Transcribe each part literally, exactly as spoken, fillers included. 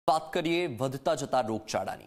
વાત કરીએ વધતા જતા રોગચાળાની।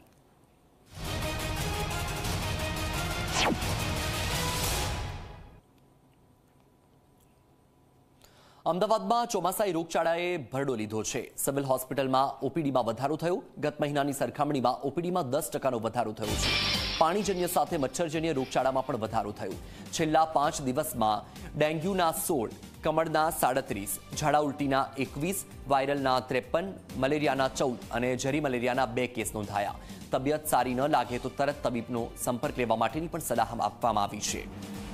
અમદાવાદમાં ચોમાસાઈ રોગચાળાએ ભરડો લીધો છે। સિવિલ હોસ્પિટલમાં ઓપીડીમાં વધારો થયો। ગત મહિનાની સરખામણીમાં ઓપીડીમાં દસ ટકાનો વધારો થયો છે। પાણીજન્ય સાથે મચ્છરજન્ય રોગચાળામાં પણ વધારો થયો। છેલ્લા પાંચ દિવસમાં ડેન્ગ્યુના સોળ, કમળના સાડત્રીસ, ઝાડા ઉલટીના એકવીસ, વાયરલના ત્રેપન, મલેરિયાના ચૌદ અને ઝેરી મલેરિયાના બે કેસ નોંધાયા। તબિયત સારી ન લાગે તો તરત તબીબનો સંપર્ક લેવા માટેની પણ સલાહ આપવામાં આવી છે।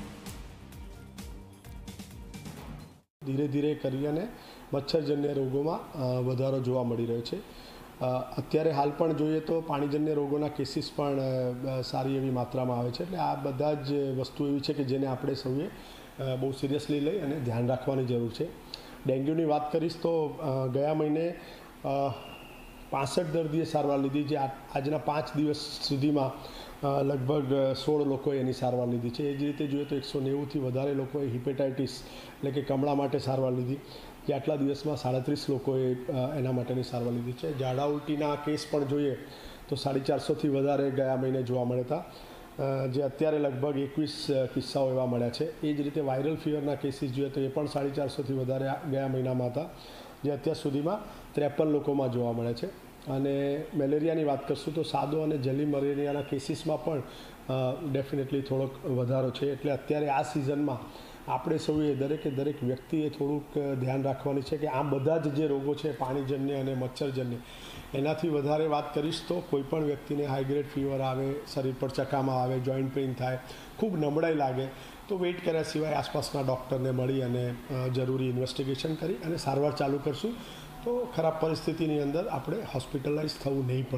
ધીરે ધીરે કરીને મચ્છરજન્ય રોગોમાં વધારો જોવા મળી રહ્યો છે। અત્યારે હાલ પણ જોઈએ તો પાણીજન્ય રોગોના કેસીસ પણ સારી એવી માત્રામાં આવે છે। એટલે આ બધા જ વસ્તુ એવી છે કે જેને આપણે સૌએ બહુ સિરિયસલી લઈ અને ધ્યાન રાખવાની જરૂર છે। ડેન્ગ્યુની વાત કરીશ તો ગયા મહિને પાસઠ દર્દીએ સારવાર લીધી, જે આજના પાંચ દિવસ સુધીમાં લગભગ સોળ લોકોએ એની સારવાર લીધી છે। એ જ રીતે જોઈએ તો એકસો નેવુંથી વધારે લોકોએ હિપેટાઇટિસ એટલે કે કમળા માટે સારવાર લીધી, જે આટલા દિવસમાં સાડત્રીસ લોકોએ એના માટેની સારવાર લીધી છે। ઝાડા ઉલટીના કેસ પણ જોઈએ તો સાડી ચારસોથી વધારે ગયા મહિને જોવા મળ્યા હતા, જે અત્યારે લગભગ એકવીસ કિસ્સાઓ એવા મળ્યા છે। એ જ રીતે વાયરલ ફીવરના કેસીસ જોઈએ તો એ પણ સાડી ચારસોથી વધારે ગયા મહિનામાં હતા, જે અત્યાર સુધીમાં ત્રેપન લોકોમાં જોવા મળે છે। અને મેલેરિયાની વાત કરશું તો સાદો અને જલી મલેરિયાના કેસીસમાં પણ ડેફિનેટલી થોડોક વધારો છે। એટલે અત્યારે આ સિઝનમાં આપણે સૌએ દરેકે દરેક વ્યક્તિએ થોડુંક ધ્યાન રાખવાની છે કે આ બધા જ જે રોગો છે પાણીજન્ય અને મચ્છરજન્ય, એનાથી વધારે વાત કરીશ તો કોઈપણ વ્યક્તિને હાઈગ્રેડ ફીવર આવે, શરીર પર ચકામા આવે, જોઈન્ટ પેઇન થાય, ખૂબ નબળાઈ લાગે તો વેઇટ કર્યા સિવાય આસપાસના ડૉક્ટરને મળી અને જરૂરી ઇન્વેસ્ટિગેશન કરી અને સારવાર ચાલુ કરશું તો ખરાબ પરિસ્થિતિની અંદર આપણે હોસ્પિટલાઇઝ થવું નહીં પડે।